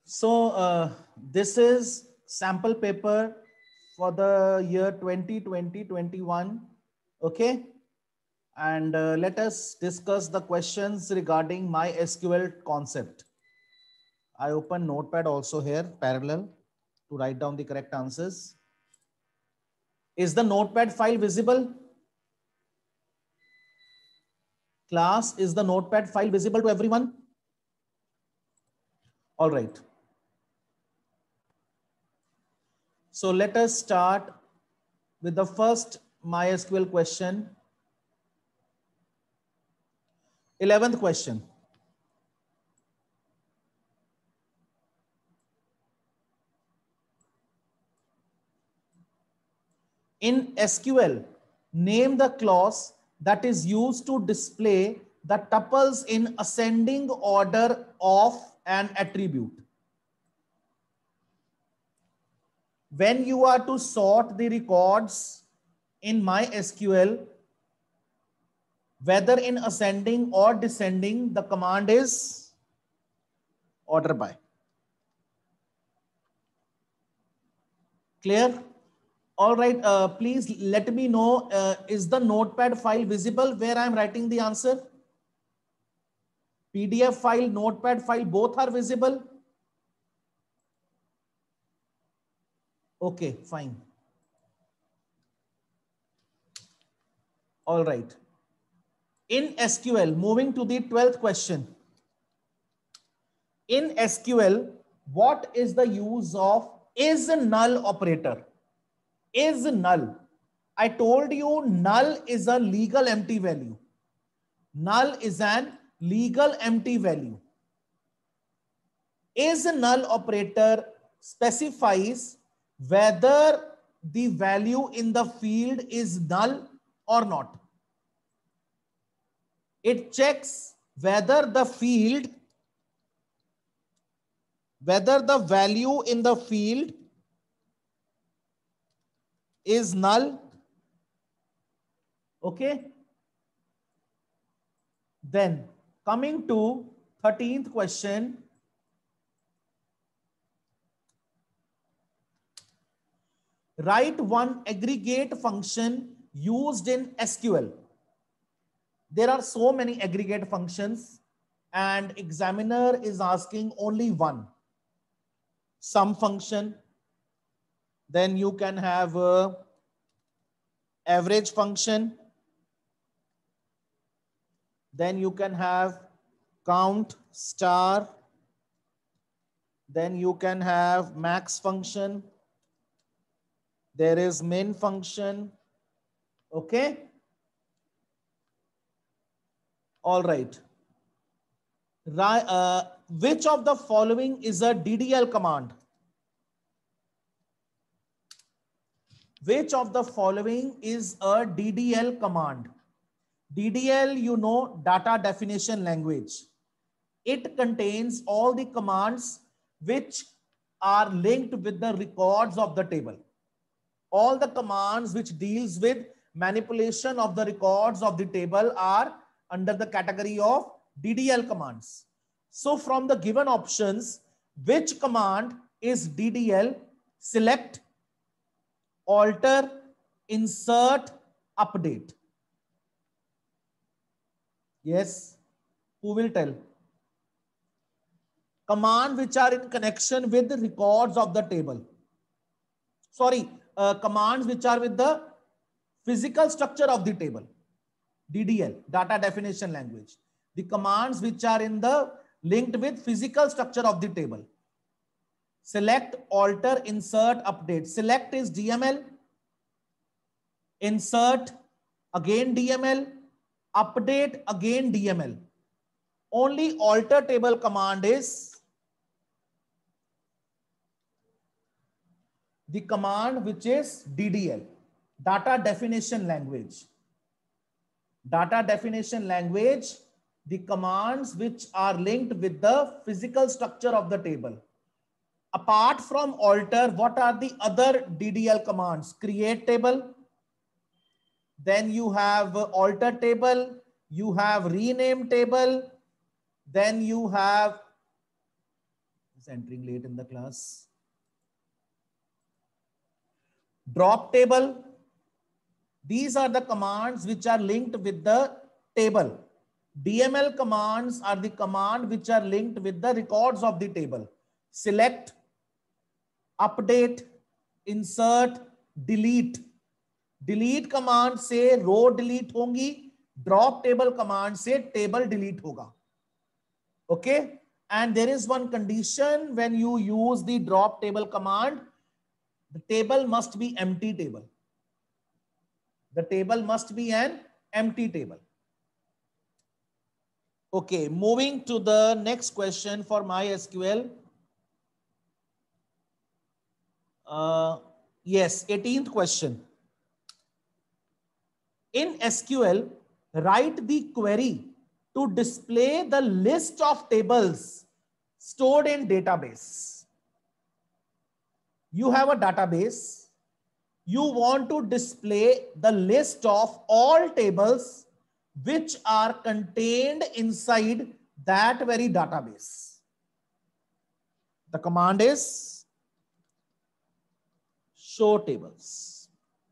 So this is sample paper for the year 2020-21. Okay. And let us discuss the questions regarding MySQL concept. I open Notepad also here parallel to write down the correct answers. Is the Notepad file visible? Class, is the Notepad file visible to everyone? All right. So let us start with the first MySQL question. 11th question. In SQL, name the clause that is used to display the tuples in ascending order of an attribute. When you are to sort the records in MySQL, whether in ascending or descending, the command is order by. Clear? All right, please let me know, is the Notepad file visible where I'm writing the answer? PDF file, Notepad file, both are visible? Okay, fine. All right. In SQL, moving to the 12th question. In SQL, what is the use of is null operator? Is null. I told you null is a legal empty value. Null is an legal empty value. Is null operator specifies whether the value in the field is null or not. It checks whether the field, whether the value in the field is null. Okay. Then coming to 13th question. Write one aggregate function used in SQL. There are so many aggregate functions and examiner is asking only one. Sum function. Then you can have a average function. Then you can have count star. Then you can have max function. There is min function. Okay. All right. Which of the following is a DDL command? Which of the following is a DDL command? DDL, you know, data definition language. It contains all the commands which are linked with the records of the table. All the commands which deals with manipulation of the records of the table are under the category of DDL commands. So from the given options, which command is DDL? Select, alter, insert, update. Yes, who will tell? Command which are in connection with the records of the table. Sorry, commands which are with the physical structure of the table. DDL, data definition language. The commands which are in the linked with physical structure of the table. Select, alter, insert, update. Select is DML. Insert, again DML. Update, again DML. Only alter table command is the command which is DDL, data definition language. Data definition language, the commands which are linked with the physical structure of the table. Apart from alter, what are the other DDL commands? Create table. Then you have alter table. You have rename table. Then you have It's entering late in the class. Drop table. These are the commands which are linked with the table. DML commands are the command which are linked with the records of the table. Select, update, insert, delete. Delete command से रो delete होंगी, drop table command से table delete होगा. Okay, and there is one condition when you use the drop table command, the table must be empty table. The table must be an empty table. Okay, moving to the next question for MySQL. Yes, 18th question. In SQL, write the query to display the list of tables stored in database. You have a database. You want to display the list of all tables which are contained inside that very database. The command is show tables.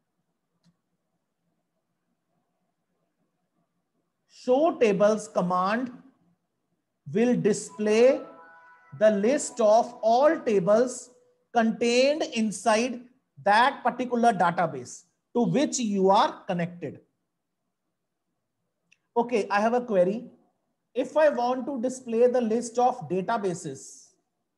Show tables command will display the list of all tables contained inside that particular database to which you are connected. Okay, I have a query. If I want to display the list of databases,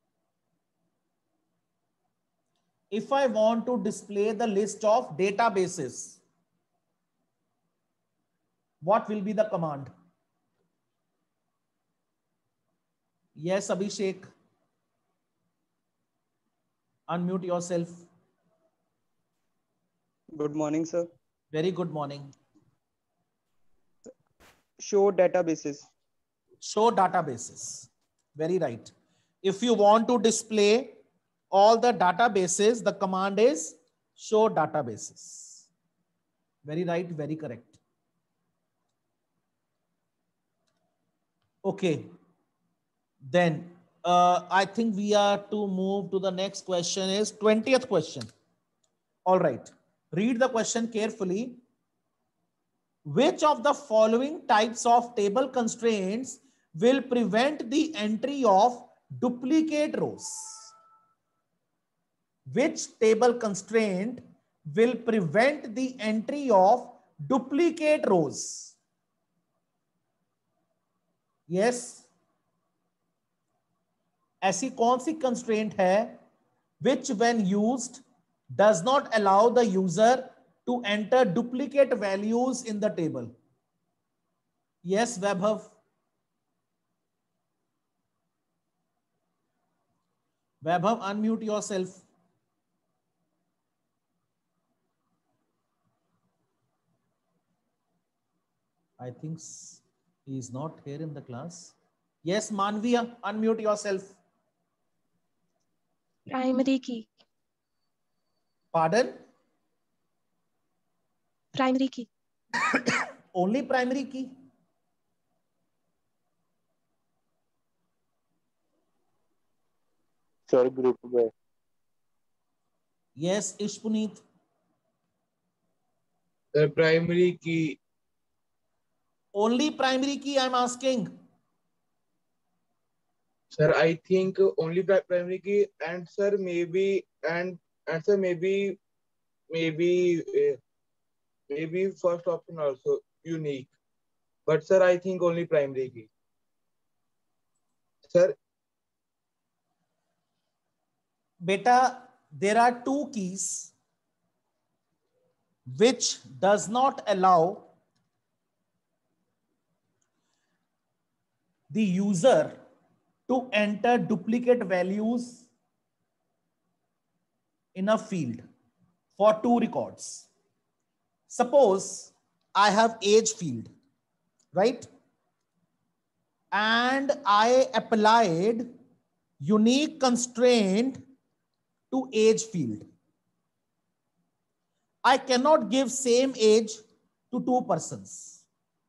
what will be the command? Yes, Abhishek. Unmute yourself. Good morning, sir. Very good morning. Show databases. Show databases. Very right. If you want to display all the databases, the command is show databases. Very right, very correct. Okay. Then I think we are to move to the next question is 20th question. All right. Read the question carefully. Which of the following types of table constraints will prevent the entry of duplicate rows? Which table constraint will prevent the entry of duplicate rows? Yes. ऐसी कौन सी constraint है which when used does not allow the user to enter duplicate values in the table? Yes, Vaibhav. Vaibhav, unmute yourself. I think he is not here in the class. Yes, Manviya, unmute yourself. Primary key. Pardon? Primary key. Only primary key? Sir, group में. Yes, Ishpuneet. The primary key. Only primary key I'm asking. Sir, I think only primary key, and sir maybe sir maybe first option also unique, but sir I think only primary key. Sir, Beta, there are two keys which does not allow the user to enter duplicate values in a field for two records. Suppose I have age field, right? And I applied unique constraint to age field. I cannot give same age to two persons.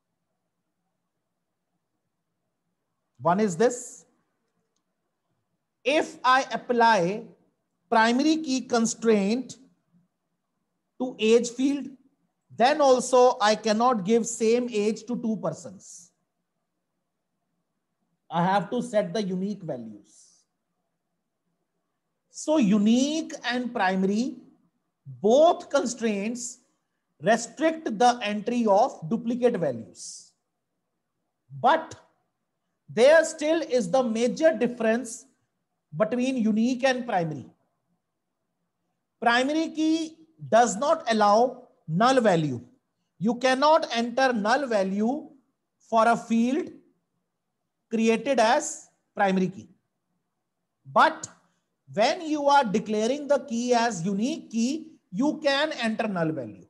One is this. If I apply primary key constraint to age field, then also I cannot give same age to two persons. I have to set the unique values. So unique and primary, both constraints restrict the entry of duplicate values. But there still is the major difference between unique and primary. Primary key does not allow null value. You cannot enter null value for a field created as primary key. But when you are declaring the key as unique key, you can enter null value.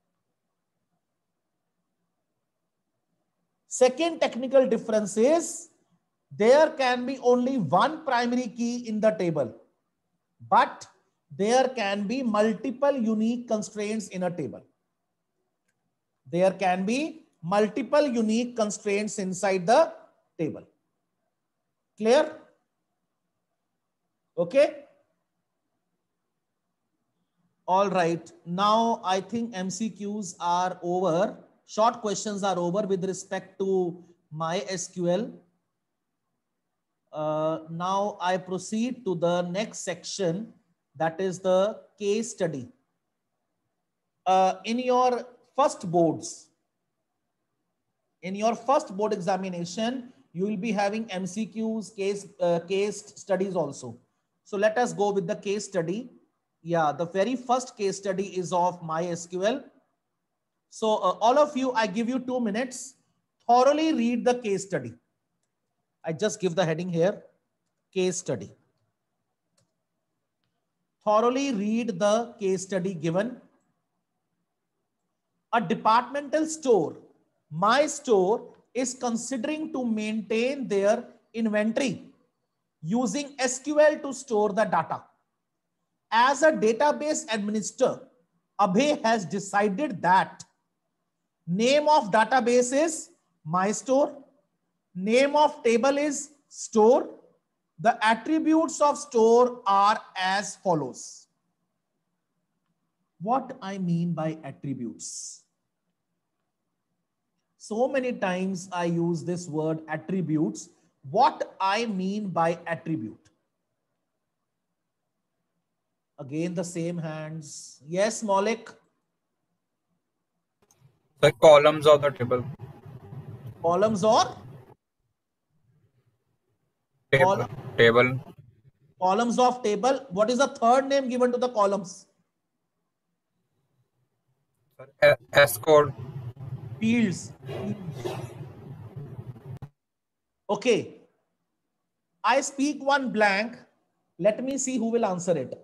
Second technical difference is there can be only one primary key in the table, but there can be multiple unique constraints in a table. There can be multiple unique constraints inside the table. Clear? Okay. All right. Now I think MCQs are over. Short questions are over with respect to MySQL. Now I proceed to the next section, that is the case study. In your first board examination, you will be having MCQs, case studies also. So let us go with the case study. Yeah, the very first case study is of MySQL. So all of you, I give you 2 minutes, thoroughly read the case study. I just give the heading here, case study. Thoroughly read the case study given. A departmental store, My Store, is considering to maintain their inventory using SQL to store the data. As a database administrator, Abhay has decided that name of database is My Store, name of table is store. The attributes of store are as follows. What I mean by attributes? So many times I use this word attributes. What I mean by attribute? Again, the same hands. Yes, Maulik. The columns of the table. Columns or? Table. Columns of table. What is the third name given to the columns? S code. Fields. Okay. I speak one blank. Let me see who will answer it.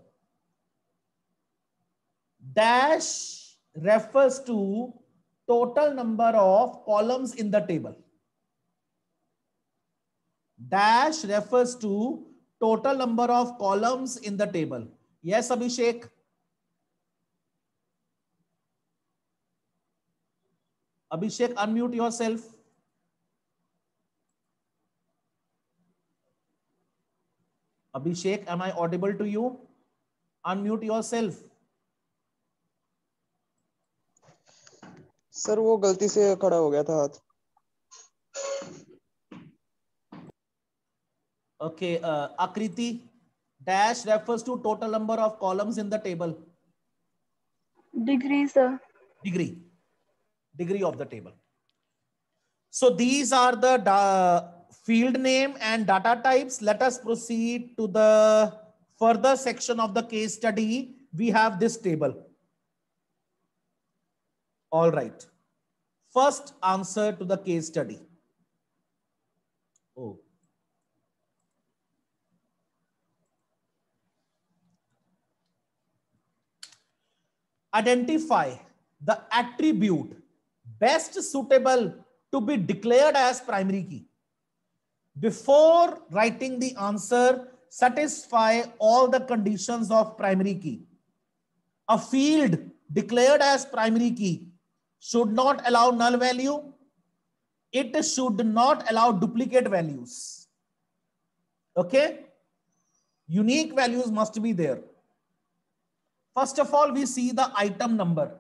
Dash refers to total number of columns in the table. Dash refers to total number of columns in the table. Yes, Abhishek? Abhishek, unmute yourself. Abhishek, am I audible to you? Unmute yourself. Sir वो गलती से खड़ा हो गया था हाथ. Okay, Akriti, dash refers to total number of columns in the table. Degree, sir. Degree of the table. So these are the field name and data types. Let us proceed to the further section of the case study. We have this table. All right. First answer to the case study. Oh. Identify the attribute best suitable to be declared as primary key. Before writing the answer, satisfy all the conditions of primary key. A field declared as primary key should not allow null value. It should not allow duplicate values. Okay? Unique values must be there. First of all, we see the item number.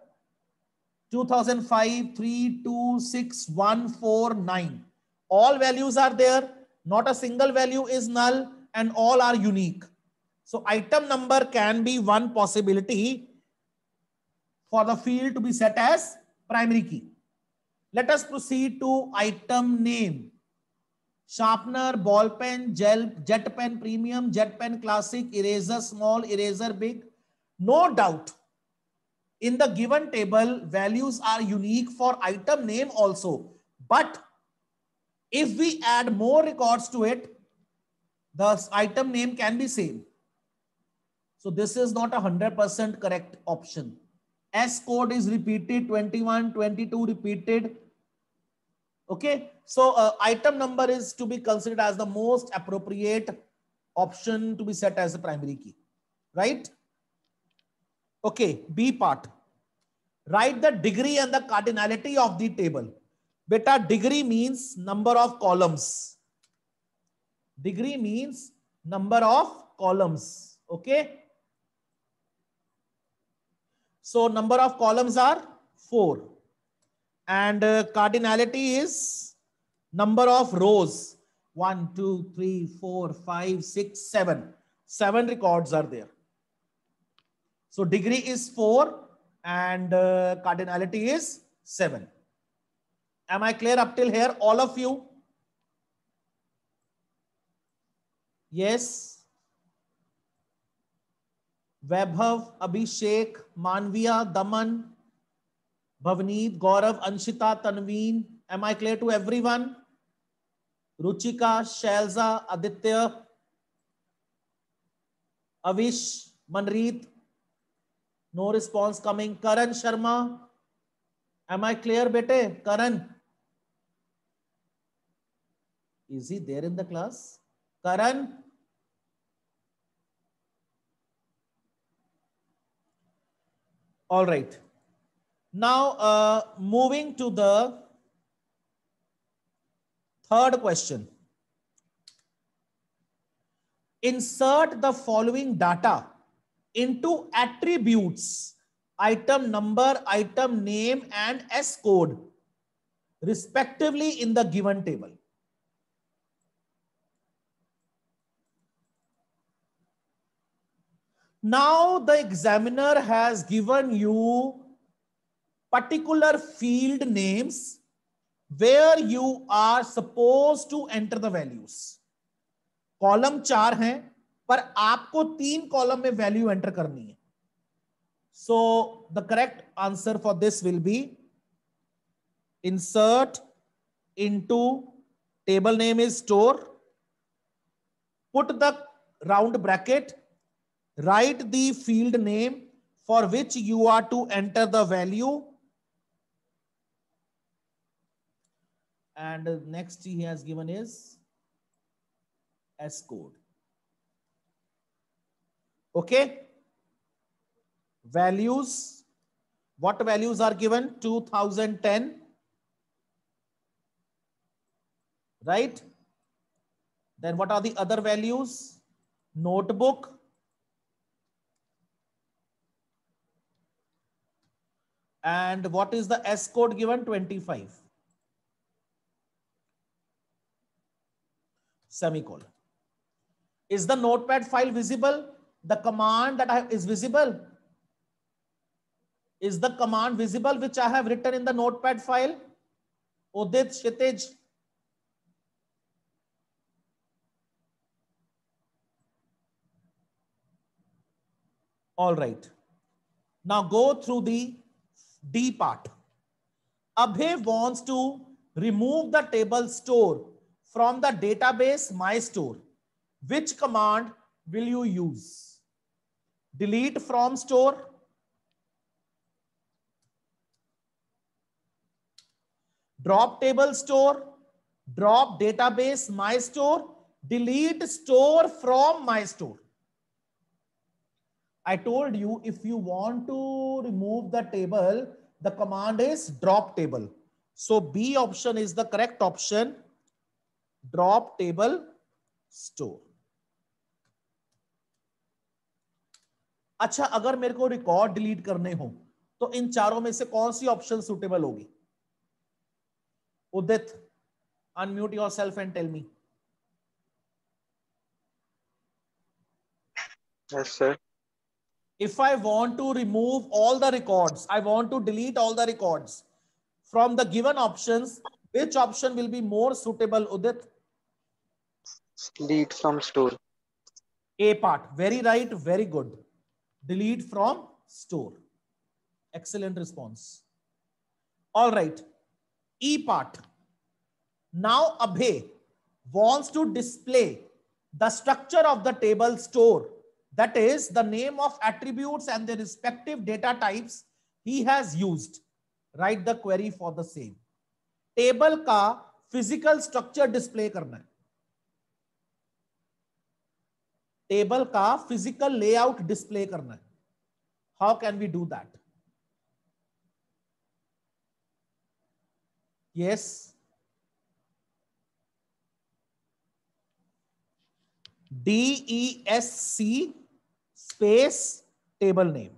2005, 3, 2, 6, 1, 4, 9. All values are there. Not a single value is null and all are unique. So item number can be one possibility for the field to be set as primary key. Let us proceed to item name. Sharpener, ball pen, gel, jet pen premium, jet pen classic, eraser small, eraser big. No doubt, in the given table, values are unique for item name also. But if we add more records to it, the item name can be same. So this is not 100% correct option. S code is repeated, 21, 22 repeated. Okay, so item number is to be considered as the most appropriate option to be set as a primary key, right? Okay, B part. Write the degree and the cardinality of the table. Beta, degree means number of columns. Degree means number of columns. Okay. So number of columns are 4. And cardinality is number of rows. 1, 2, 3, 4, 5, 6, 7. 7 records are there. So degree is 4 and cardinality is 7. Am I clear up till here, all of you? Yes. Vaibhav, Abhishek, Manviya, Daman, Bhavneet, Gaurav, Anshita, Tanveen. Am I clear to everyone? Ruchika, Shailza, Aditya, Avish, Manreet. No response coming. Karan Sharma. Am I clear, bete? Karan. Is he there in the class? Karan. All right. Now, moving to the third question. Insert the following data into attributes, item number, item name, and S code, respectively in the given table. Now the examiner has given you particular field names where you are supposed to enter the values. Column 4 हैं पर आपको 3 column में value enter करनी है. So the correct answer for this will be insert into table name is store, put the round bracket, write the field name for which you are to enter the value, and next he has given is S code. Okay. Values. What values are given? 2010. Right. Then what are the other values? Notebook. And what is the S code given? 25. Semicolon. Is the notepad file visible? The command that is visible? Is the command visible which I have written in the notepad file? Udit, Kshitij. All right. Now go through the D part. Abhay wants to remove the table store from the database MyStore. Which command will you use? Delete from store, drop table store, drop database MyStore, delete store from MyStore. I told you if you want to remove the table, the command is drop table. So B option is the correct option. Drop table store. अच्छा, अगर मेरे को record delete करने हो तो इन चारों में से कौन सी ऑप्शन सुटेबल होगी? Udit, unmute yourself and tell me. Yes, sir. If I want to remove all the records, I want to delete all the records from the given options, which option will be more suitable, Udit? Delete from store. A part. Very right. Very good. Delete from store. Excellent response. All right. E part. Now Abhay wants to display the structure of the table store. That is the name of attributes and the respective data types he has used. Write the query for the same. Table का physical structure display करना है. Table का physical layout display करना है. How can we do that? Yes. DESC space table name.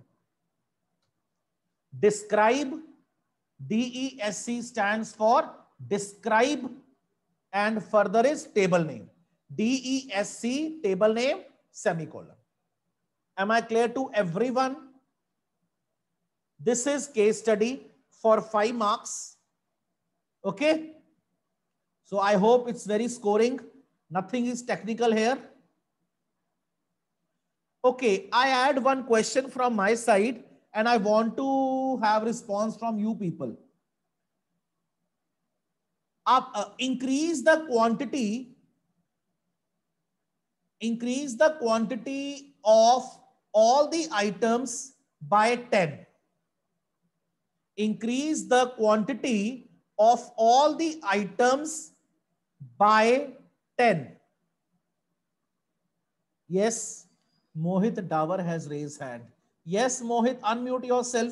Describe. DESC stands for describe and further is table name. DESC table name semicolon. Am I clear to everyone? This is case study for 5 marks. Okay. So I hope it's very scoring. Nothing is technical here. Okay, I add one question from my side and I want to have response from you people. Increase the quantity of all the items by 10. Increase the quantity of all the items by 10. Yes. Mohit Davar has raised hand. Yes, Mohit, unmute yourself.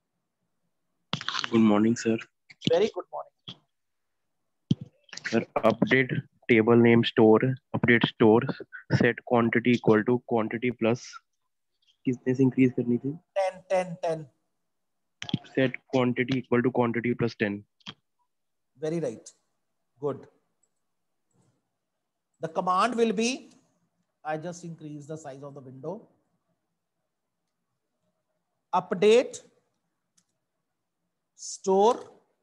Good morning, sir. Very good morning. Sir, update table name store, update store, set quantity equal to quantity plus. किसने से increase करनी थी? 10. Set quantity equal to quantity plus 10. Very right. Good. The command will be, I just increase the size of the window. Update store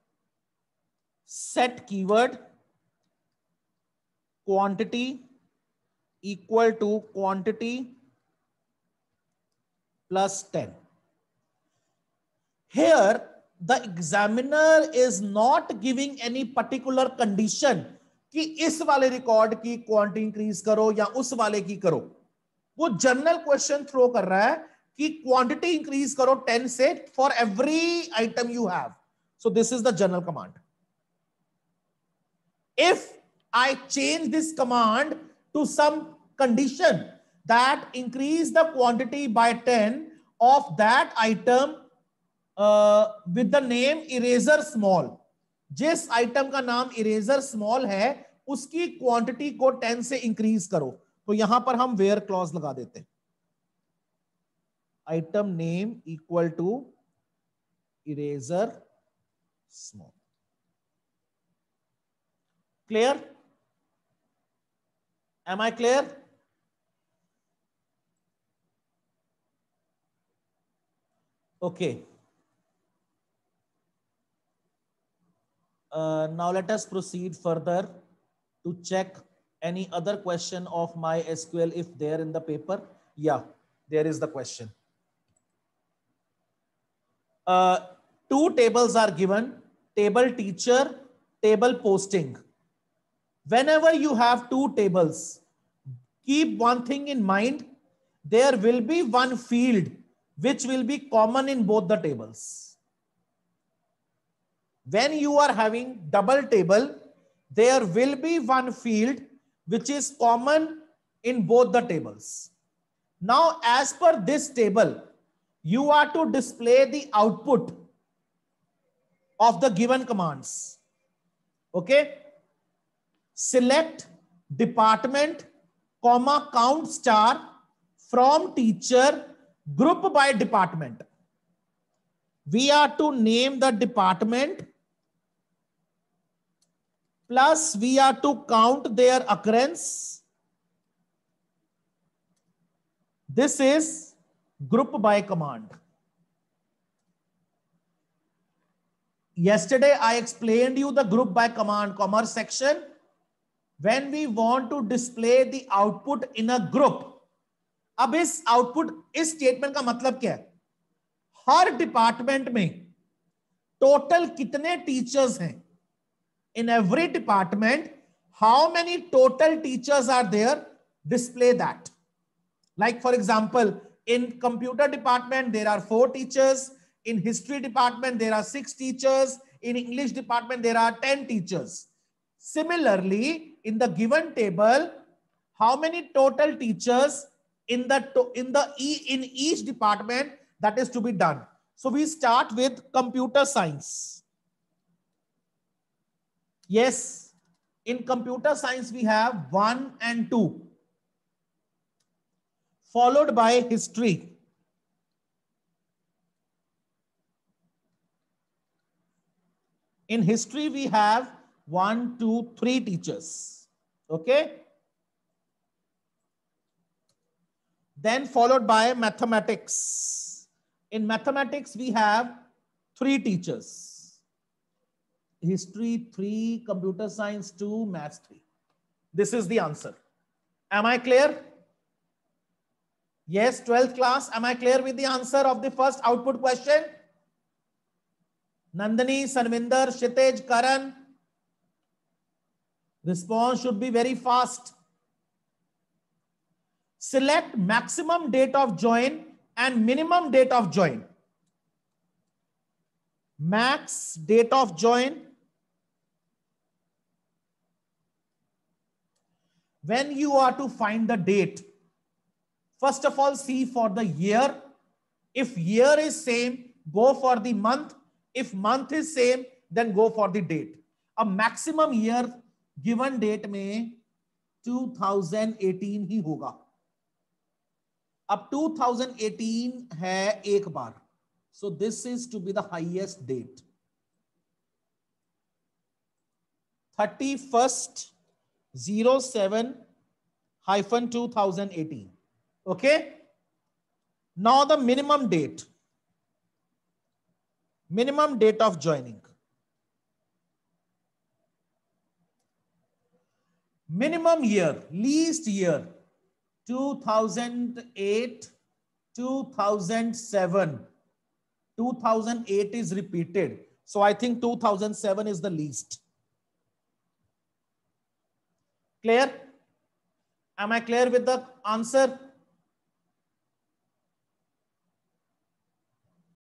set keyword quantity equal to quantity plus 10. Here the examiner is not giving any particular condition कि इस वाले record की quantity increase करो या उस वाले की करो. वो जनरल क्वेश्चन थ्रो कर रहा है कि क्वांटिटी इंक्रीज करो 10 से for every item you have. So this is the general command. If I change this command to some condition that increase the quantity by 10 of that item with the name eraser small, जिस item का नाम eraser small है उसकी quantity को 10 से increase करो, तो यहां पर हम वेयर क्लॉज लगा देते हैं. Item name equal to eraser small. Clear? Am I clear? Okay. Now let us proceed further to check any other question of MySQL if there in the paper. Yeah, there is the question. Two tables are given, table teacher, table posting. Whenever you have two tables, keep one thing in mind, there will be one field which will be common in both the tables. When you are having double table, there will be one field which is common in both the tables. Now, as per this table, you are to display the output of the given commands. Okay? Select department, comma, count star from teacher Group by department. We are to name the department, plus we are to count their occurrence. This is group by command. Yesterday I explained you the group by command, commerce section. When we want to display the output in a group, अब इस output, इस statement का मतलब क्या है? हर department में total कितने टीचर्स हैं? In every department, how many total teachers are there? Display that. Like for example, in computer department, there are 4 teachers. In history department, there are 6 teachers. In English department, there are 10 teachers. Similarly, in the given table, how many total teachers in each department that is to be done? So we start with computer science. Yes, in computer science we have 1 and 2, followed by history. In history we have 1, 2, 3 teachers. Okay. Then followed by mathematics. In mathematics we have 3 teachers. History 3, computer science 2, maths 3. This is the answer. Am I clear? Yes, 12th class. Am I clear with the answer of the first output question? Nandini, Sanvinder, Kshitij, Karan. Response should be very fast. Select maximum date of join and minimum date of join. Max date of join. When you are to find the date, first of all, see for the year. If year is same, go for the month. If month is same, then go for the date. A maximum year given date में 2018 ही होगा. अब 2018 है एक बार. So this is to be the highest date. 31/07/2018. Okay. Now the minimum date. Minimum date of joining. Minimum year, least year, 2008, 2007. 2008 is repeated. So I think 2007 is the least. Clear? Am I clear with the answer?